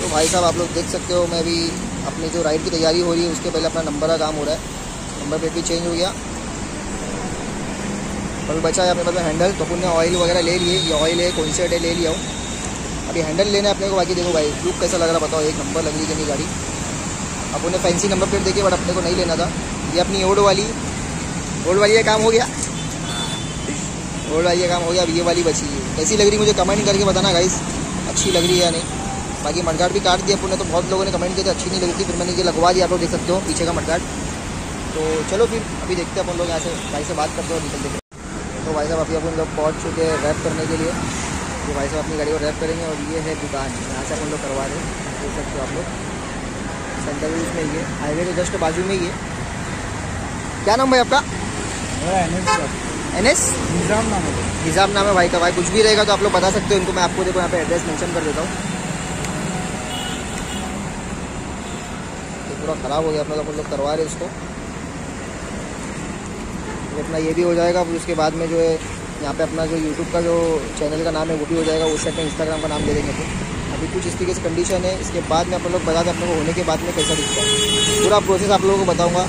भाई साहब आप लोग देख सकते हो, मैं अभी अपनी जो राइड की तैयारी हो रही है उसके पहले अपना नंबर का काम हो रहा है। नंबर प्लेट भी चेंज हो गया और बचा है अपने पास हैंडल। तो अपन ने ऑयल वगैरह ले लिए, ये ऑयल है कौन से है ले लिया हूँ। अभी हैंडल लेना है अपने को। बाकी देखो भाई लुक कैसा लग रहा बताओ, एक नंबर लग रही है नहीं गाड़ी। अपन ने फैंसी नंबर प्लेट देखी बट अपने को नहीं लेना था। ये अपनी ओल्ड वाली ये काम हो गया, ओल्ड वाली ये काम हो गया। अब ये वाली बची है, कैसी लग रही मुझे कमेंट करके बताना गाइस, अच्छी लग रही है या नहीं। बाकी मडगार्ड भी काट दिया अपन ने, तो बहुत लोगों ने कमेंट किया था अच्छी नहीं लग रही थी, फिर मैंने ये लगवा दिया। आप लोग देख सकते हो पीछे का मडगार्ड। तो चलो फिर अभी देखते हैं अपन लोग, यहाँ से भाई से बात करते हो निकलते। तो भाई साहब अभी अपन लोग पहुँच चुके हैं रैप करने के लिए। तो भाई साहब अपनी गाड़ी को रैप करेंगे और ये है दुकान, यहाँ से अपन लोग करवा रहे हैं। देख सकते हो आप लोग, सेंटर में ये हाईवे के जस्ट बाजू में ही है। क्या नाम भाई आपका? NS निज़ाम नाम है भाई का। भाई कुछ भी रहेगा तो आप लोग बता सकते हो इनको, मैं आपको देखो यहाँ पे एड्रेस मेंशन कर देता हूँ। तो पूरा ख़राब हो गया अपना, तो लोग करवा रहे इसको। तो अपना ये भी हो जाएगा, फिर उसके बाद में जो है यहाँ पे अपना जो यूट्यूब का जो चैनल का नाम है वो भी हो जाएगा। उस साइड में इंस्टाग्राम का नाम दे देंगे। अभी कुछ इस तरीके से कंडीशन है, इसके बाद में आप लोग बता दें अपने को होने के बाद में कैसा दिखता है, पूरा प्रोसेस आप लोगों को बताऊँगा।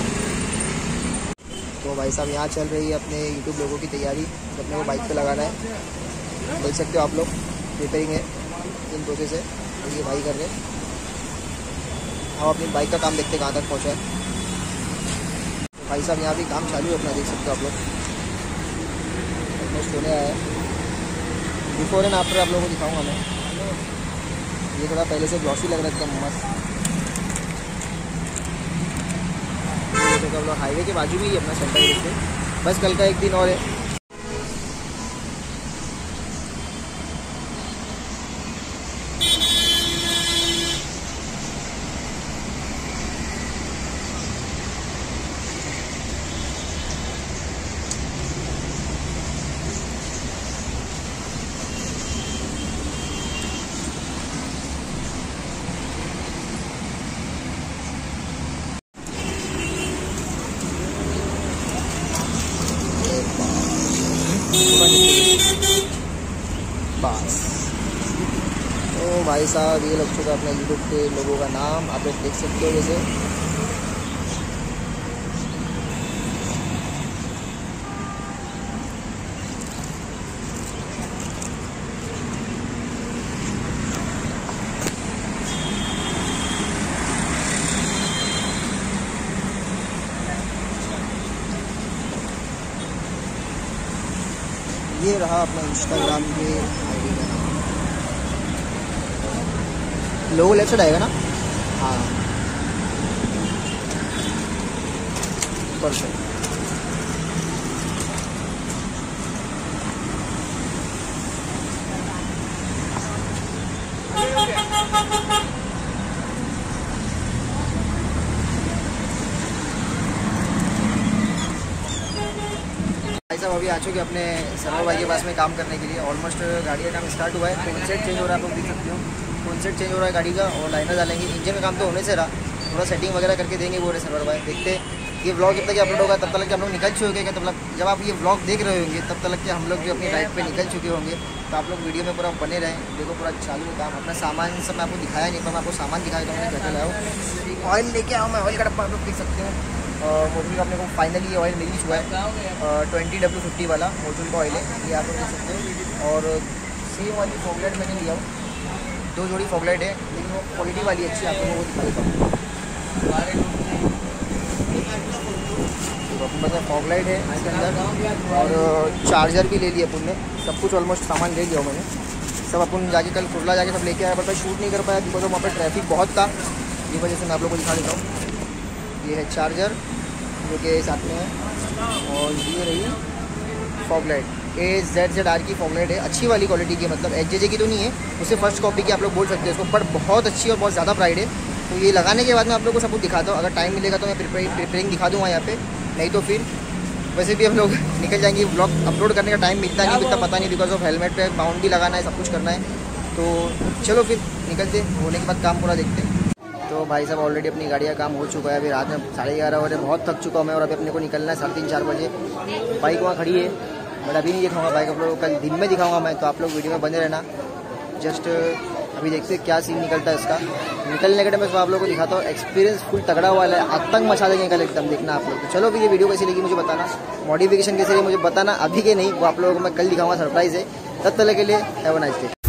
तो भाई साहब यहाँ चल रही है अपने यूट्यूब लोगों की तैयारी, अपने को बाइक पे लगाना है। देख सकते हो आप लोग, रिपेयरिंग है इन प्रोसेस है, तो ये भाई कर रहे हैं। हम अपनी बाइक का काम देखते कहाँ तक पहुँचा है। तो भाई साहब यहाँ भी काम चालू है अपना, देख सकते हो आप लोग। ऑलमोस्ट होने आया है, बिफोर एंड आफ्टर आप लोगों को दिखाऊँगा मैं। ये थोड़ा पहले से ग्लॉसी लग रहा है एकदम मस्त। तो हम लोग हाईवे के बाजू में ही अपना सेंटर है, बस कल का एक दिन और है। बस तो भाई साहब ये लग चुका अपने यूट्यूब के लोगों का नाम, आप लोग देख सकते हो। जैसे ये रहा अपना इंस्टाग्राम के आईडी का नाम। लोगो लेफ्ट साइड आएगा ना? हाँ परफेक्ट। भाई साहब अभी आ चुके अपने सरवर भाई के पास में काम करने के लिए। ऑलमोस्ट गाड़ी का काम स्टार्ट हुआ है, कॉन्सेप्ट चेंज हो रहा है, आप लोग देख सकते हो। कॉन्सेप्ट चेंज हो रहा है गाड़ी का और लाइनर डालेंगे। इंजन का काम तो होने से रहा, थोड़ा सेटिंग वगैरह करके देंगे वो रहे सरवर भाई। देखते ये व्लॉग जब तक अपलोड होगा तब तक कि हम लोग निकल चुके हैं। तब तक जब आप ये व्लॉग देख रहे होंगे तब तक कि हम लोग जो अपनी राइड पे निकल चुके होंगे। तो आप लोग वीडियो में पूरा बने रहें। देखो पूरा चालू है काम। अपना सामान सब मैं आपको दिखाया नहीं, पर मैं आपको सामान दिखाया तो मैंने क्या लाया हूँ। ऑयल लेके आओ, मैं ऑयल का डब्बा आप लोग देख सकते हो। मोटुल का अपने को फाइनली ऑयल मिल ही चुका है, 20W50 वाला मोटुल का ऑयल है, ये आप लोग देख सकते हो। और सेम वाली फॉगलाइट मैंने लिया हूँ, 2 जोड़ी फॉगलाइट है, लेकिन वो क्वालिटी वाली अच्छी आप लोगों को दिखा देता हूँ। तो अपने पास फॉगलाइट है इसके अंदर और चार्जर भी ले लिया अपन ने। सब कुछ ऑलमोस्ट सामान ले लिया मैंने। सब अपन जाके कल कुर्ला जाके सब लेके आया, पर मैं शूट नहीं कर पाया बिकॉज वहाँ पर ट्रैफिक बहुत था। ये वजह से मैं आप लोगों को दिखा देता हूँ। ये है चार्जर जो कि साथ में है, और ये रही फॉगलाइट AZZR की फॉगलाइट है, अच्छी वाली क्वालिटी की, मतलब HJJ की तो नहीं है, उससे फर्स्ट कॉपी की आप लोग बोल सकते हैं इसको, पर बहुत अच्छी और बहुत ज़्यादा प्राइड है। तो ये लगाने के बाद मैं आप लोग को सब कुछ दिखाता हूँ। अगर टाइम मिलेगा तो मैं प्रिपेयरिंग दिखा दूँगा यहाँ पे, नहीं तो फिर वैसे भी हम लोग निकल जाएंगे। ब्लॉग अपलोड करने का टाइम मिलता नहीं, मिलता पता नहीं, बिकॉज ऑफ हेलमेट पे माउंट भी लगाना है, सब कुछ करना है। तो चलो फिर निकलते, होने के बाद काम पूरा देखते हैं। तो भाई साहब ऑलरेडी अपनी गाड़ी का काम हो चुका है। अभी रात में 11:30 हो रहे, बहुत थक चुका हूँ मैं, और अभी अपने को निकलना है 3:30-4 बजे। बाइक वहाँ खड़ी है, बट अभी नहीं दिखाऊंगा बाइक, आप लोग कल दिन में दिखाऊंगा मैं, तो आप लोग वीडियो में बने रहना। जस्ट अभी देखते हैं क्या सीन निकलता है इसका। निकलने के टाइम मैं आप लोगों को दिखाता हूँ। एक्सपीरियंस फुल तगड़ा वाला है, आतंक मचा देंगे कल एकदम, देखना आप लोग। तो चलो फिर ये वीडियो कैसी लगी मुझे बताना, मॉडिफिकेशन कैसे लगी मुझे बताना, अभी के नहीं, वो आप लोगों को मैं कल दिखाऊंगा, सरप्राइज है। तब तक के लिए हैव अ नाइस डे।